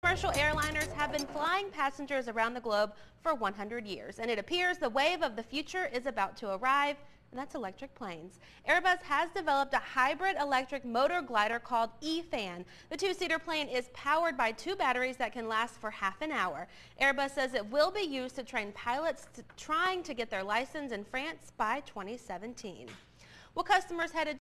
Commercial airliners have been flying passengers around the globe for 100 years, and it appears the wave of the future is about to arrive, and that's electric planes. Airbus has developed a hybrid electric motor glider called E-Fan. The two-seater plane is powered by two batteries that can last for half an hour. Airbus says it will be used to train pilots trying to get their license in France by 2017. Well, customers headed